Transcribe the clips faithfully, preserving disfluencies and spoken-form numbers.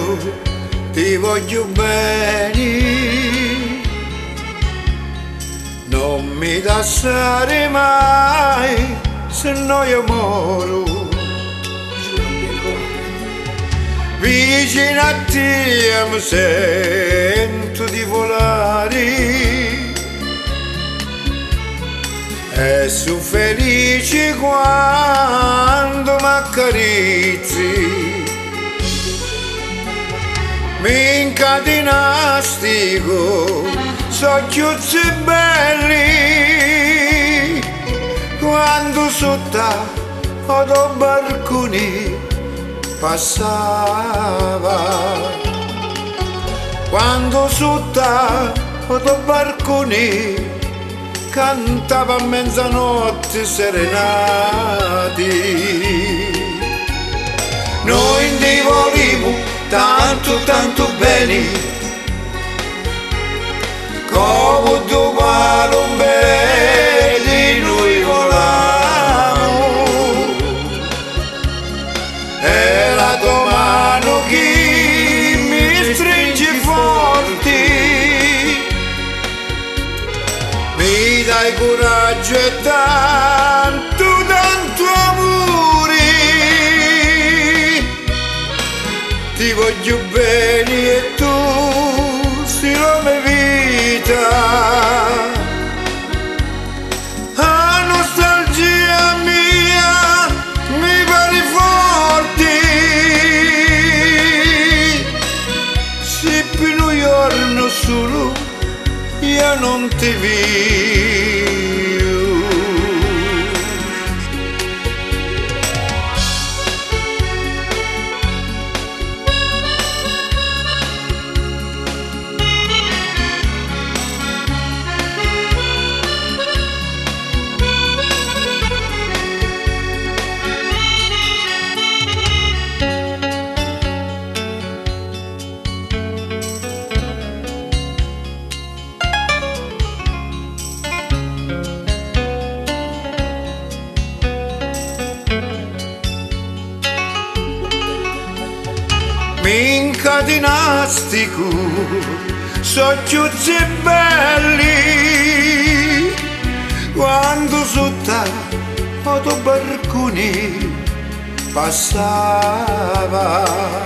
bello, ti voglio bene, non mi lasciare mai, se no io moro. Vicino a te mi sento di volare e sono felice quando mi accarezzi. Mi incatinastico, so chiuzzi belli quando sotto ad barconi passava, quando sotto ad barconi cantava a mezzanotte serenati. Noi ti volevo tanto tanto bene, come tu non vedi noi volamo, e la tua mano che mi stringe forte, mi dai coraggio e tanto tanto amore. Ti voglio bene e tu sei la mia vita. La nostalgia mia mi pare forte, se più un giorno solo io non ti vedo. Mi incatinastico, so chiuzzi belli quando sotto ad barconi passava,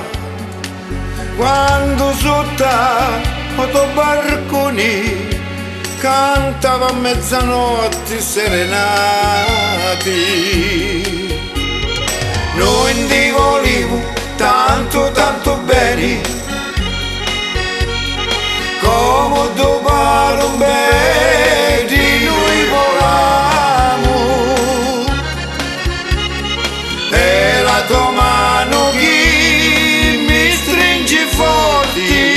quando sotto ad barconi cantava a mezzanotte serenati. Noi ti volevo tanto tanto bene, come dopo non vedi noi volamo, e la tua mano che mi stringe forte,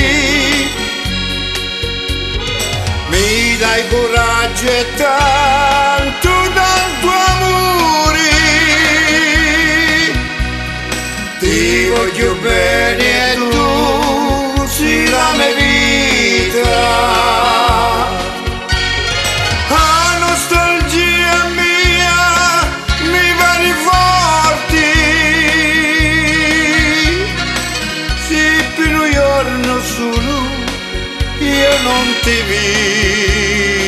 mi dai coraggio e tanto tanto amore. Ti voglio bene e tu sei la mia vita. La nostalgia mia mi pare forte, se più un giorno solo io non ti vedo.